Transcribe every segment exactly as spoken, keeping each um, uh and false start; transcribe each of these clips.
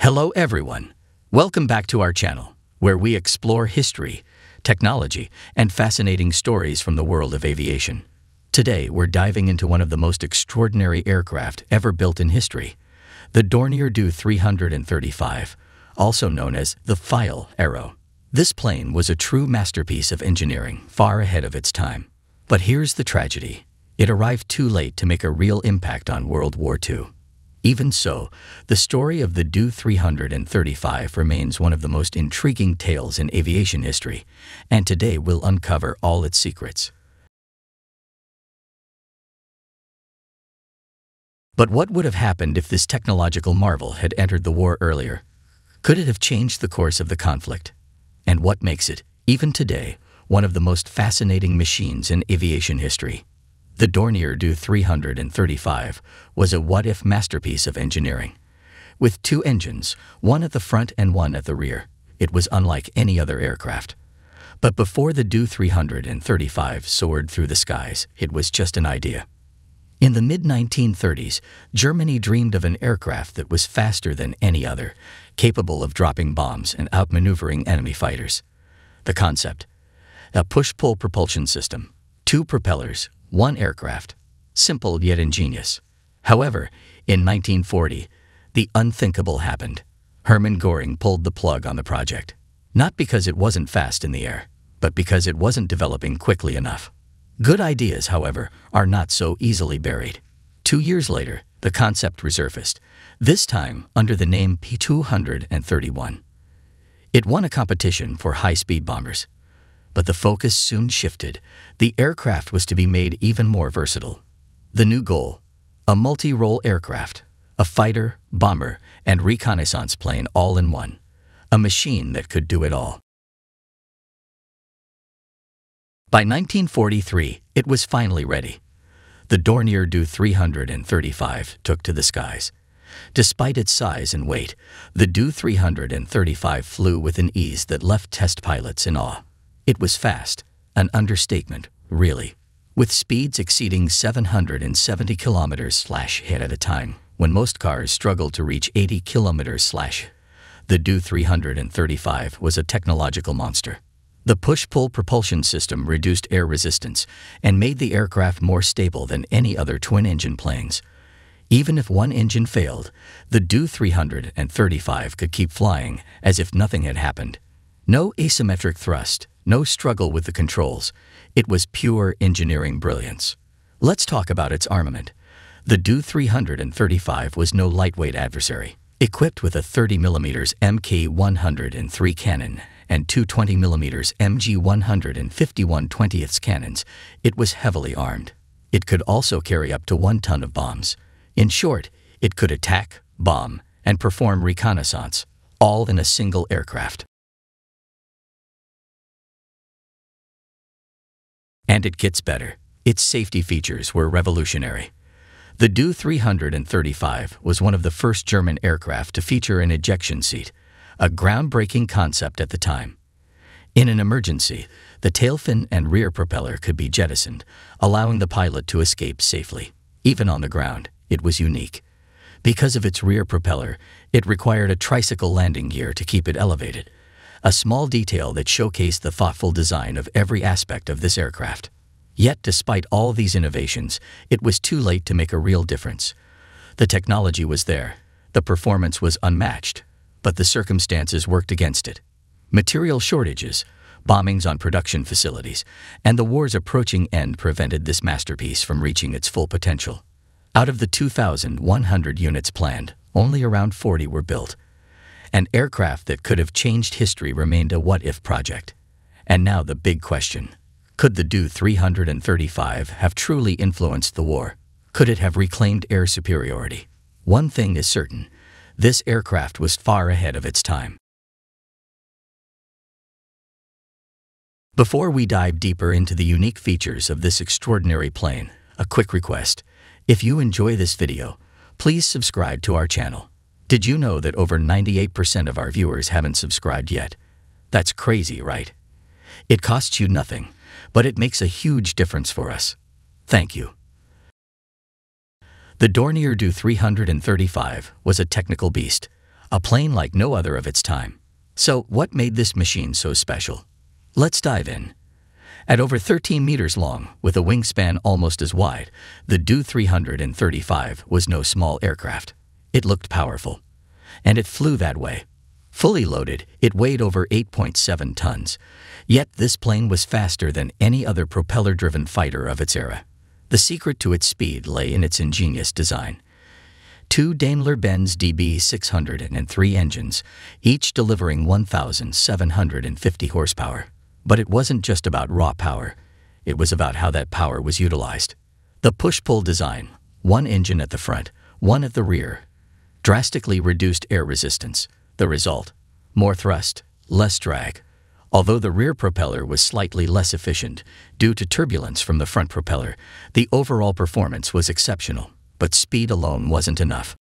Hello everyone. Welcome back to our channel, where we explore history, technology, and fascinating stories from the world of aviation. Today, we're diving into one of the most extraordinary aircraft ever built in history, the Dornier Due three thirty-five, also known as the Pfeil arrow. This plane was a true masterpiece of engineering, far ahead of its time. But here's the tragedy. It arrived too late to make a real impact on World War Two. Even so, the story of the Due three thirty-five remains one of the most intriguing tales in aviation history, and today we'll uncover all its secrets. But what would have happened if this technological marvel had entered the war earlier? Could it have changed the course of the conflict? And what makes it, even today, one of the most fascinating machines in aviation history? The Dornier Due three thirty-five was a what-if masterpiece of engineering. With two engines, one at the front and one at the rear, it was unlike any other aircraft. But before the Due three thirty-five soared through the skies, it was just an idea. In the mid nineteen thirties, Germany dreamed of an aircraft that was faster than any other, capable of dropping bombs and outmaneuvering enemy fighters. The concept: a push-pull propulsion system, two propellers, one aircraft. Simple yet ingenious. However, in nineteen forty, the unthinkable happened. Hermann Göring pulled the plug on the project. Not because it wasn't fast in the air, but because it wasn't developing quickly enough. Good ideas, however, are not so easily buried. Two years later, the concept resurfaced, this time under the name P two thirty-one. It won a competition for high-speed bombers. But the focus soon shifted. The aircraft was to be made even more versatile. The new goal: a multi-role aircraft, a fighter, bomber, and reconnaissance plane all in one. A machine that could do it all. By nineteen forty-three, it was finally ready. The Dornier Due three thirty-five took to the skies. Despite its size and weight, the Due three thirty-five flew with an ease that left test pilots in awe. It was fast, an understatement, really, with speeds exceeding seven hundred seventy kilometers slash hit at a time, when most cars struggled to reach eighty kilometers slash. The Due three thirty-five was a technological monster. The push-pull propulsion system reduced air resistance and made the aircraft more stable than any other twin-engine planes. Even if one engine failed, the Due three thirty-five could keep flying as if nothing had happened. No asymmetric thrust, no struggle with the controls. It was pure engineering brilliance. Let's talk about its armament. The Due three thirty-five was no lightweight adversary. Equipped with a thirty millimeter M K one oh three cannon and two twenty millimeter M G one fifty-one twentieths cannons, it was heavily armed. It could also carry up to one ton of bombs. In short, it could attack, bomb, and perform reconnaissance, all in a single aircraft. And it gets better. Its safety features were revolutionary. The Due three thirty-five was one of the first German aircraft to feature an ejection seat, a groundbreaking concept at the time. In an emergency, the tailfin and rear propeller could be jettisoned, allowing the pilot to escape safely. Even on the ground, it was unique. Because of its rear propeller, it required a tricycle landing gear to keep it elevated. A small detail that showcased the thoughtful design of every aspect of this aircraft. Yet, despite all these innovations, it was too late to make a real difference. The technology was there, the performance was unmatched, but the circumstances worked against it. Material shortages, bombings on production facilities, and the war's approaching end prevented this masterpiece from reaching its full potential. Out of the two thousand one hundred units planned, only around forty were built. An aircraft that could have changed history remained a what-if project. And now the big question: could the Due three thirty-five have truly influenced the war? Could it have reclaimed air superiority? One thing is certain: this aircraft was far ahead of its time. Before we dive deeper into the unique features of this extraordinary plane, a quick request: if you enjoy this video, please subscribe to our channel. Did you know that over ninety-eight percent of our viewers haven't subscribed yet? That's crazy, right? It costs you nothing, but it makes a huge difference for us. Thank you. The Dornier Due three thirty-five was a technical beast, a plane like no other of its time. So, what made this machine so special? Let's dive in. At over thirteen meters long, with a wingspan almost as wide, the Due three thirty-five was no small aircraft. It looked powerful. And it flew that way. Fully loaded, it weighed over eight point seven tons. Yet this plane was faster than any other propeller-driven fighter of its era. The secret to its speed lay in its ingenious design. Two Daimler-Benz D B six hundred three engines, each delivering one thousand seven hundred fifty horsepower. But it wasn't just about raw power. It was about how that power was utilized. The push-pull design, one engine at the front, one at the rear, drastically reduced air resistance. The result, more thrust, less drag. Although the rear propeller was slightly less efficient due to turbulence from the front propeller, the overall performance was exceptional, but speed alone wasn't enough.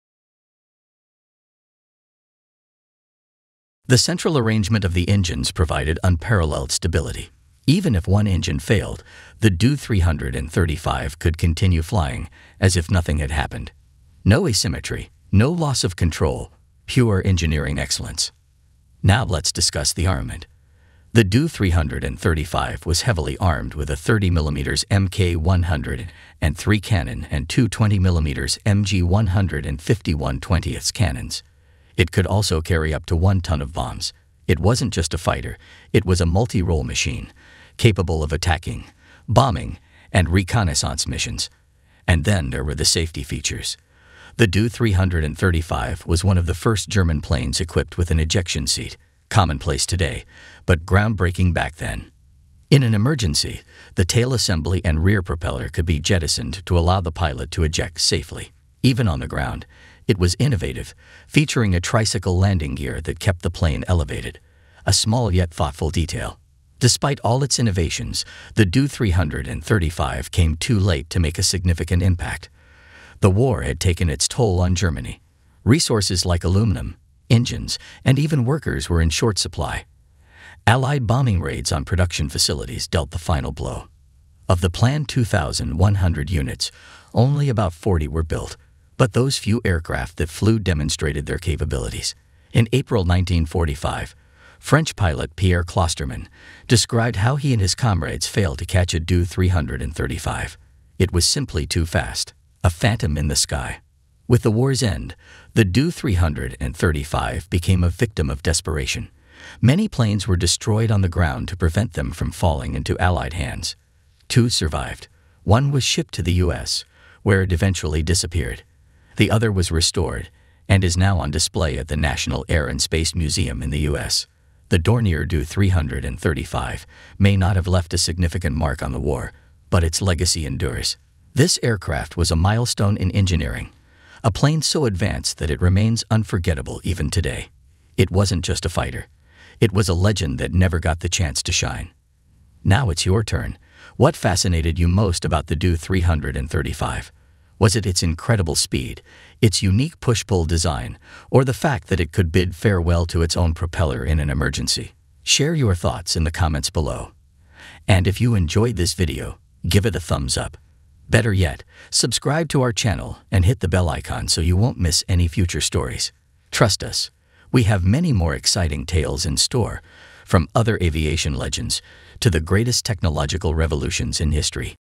The central arrangement of the engines provided unparalleled stability. Even if one engine failed, the Due three thirty-five could continue flying as if nothing had happened. No asymmetry, no loss of control, pure engineering excellence. Now let's discuss the armament. The Due three thirty-five was heavily armed with a thirty millimeter M K one hundred three cannon and two twenty millimeter M G one fifty-one twentieths cannons. It could also carry up to one ton of bombs. It wasn't just a fighter, it was a multi-role machine, capable of attacking, bombing, and reconnaissance missions. And then there were the safety features. The Due three thirty-five was one of the first German planes equipped with an ejection seat, commonplace today, but groundbreaking back then. In an emergency, the tail assembly and rear propeller could be jettisoned to allow the pilot to eject safely. Even on the ground, it was innovative, featuring a tricycle landing gear that kept the plane elevated, a small yet thoughtful detail. Despite all its innovations, the Due three thirty-five came too late to make a significant impact. The war had taken its toll on Germany. Resources like aluminum, engines, and even workers were in short supply. Allied bombing raids on production facilities dealt the final blow. Of the planned two thousand one hundred units, only about forty were built, but those few aircraft that flew demonstrated their capabilities. In April nineteen forty-five, French pilot Pierre Clostermann described how he and his comrades failed to catch a Due three thirty-five. It was simply too fast, a phantom in the sky. With the war's end, the Due three thirty-five became a victim of desperation. Many planes were destroyed on the ground to prevent them from falling into Allied hands. Two survived. One was shipped to the U S, where it eventually disappeared. The other was restored and is now on display at the National Air and Space Museum in the U S. The Dornier Due three thirty-five may not have left a significant mark on the war, but its legacy endures. This aircraft was a milestone in engineering, a plane so advanced that it remains unforgettable even today. It wasn't just a fighter. It was a legend that never got the chance to shine. Now it's your turn. What fascinated you most about the Due three thirty-five? Was it its incredible speed, its unique push-pull design, or the fact that it could bid farewell to its own propeller in an emergency? Share your thoughts in the comments below. And if you enjoyed this video, give it a thumbs up. Better yet, subscribe to our channel and hit the bell icon so you won't miss any future stories. Trust us, we have many more exciting tales in store, from other aviation legends to the greatest technological revolutions in history.